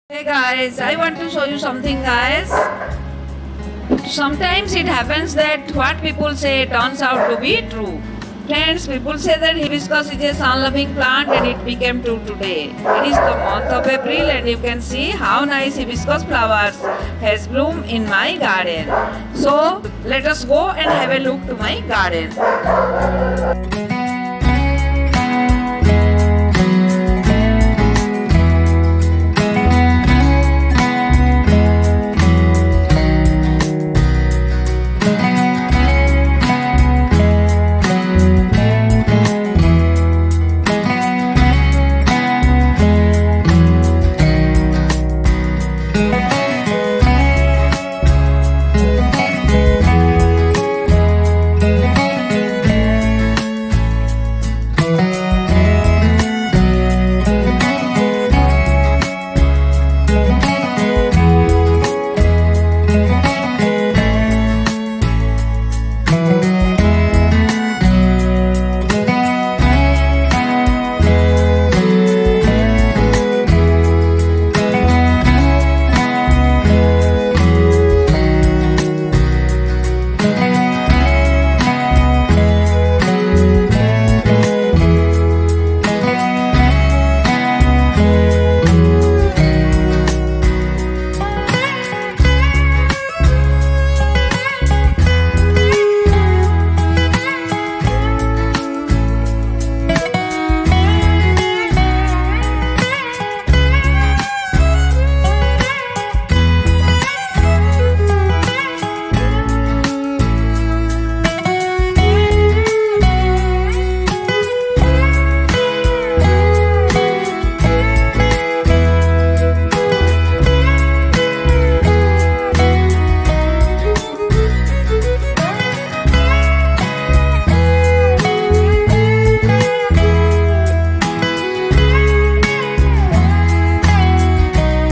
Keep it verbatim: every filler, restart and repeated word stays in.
Hey guys, I want to show you something guys. Sometimes it happens that what people say turns out to be true. Friends, people say that hibiscus is a sun-loving plant and it became true today. It is the month of April and you can see how nice hibiscus flowers has bloomed in my garden. So let us go and have a look to my garden.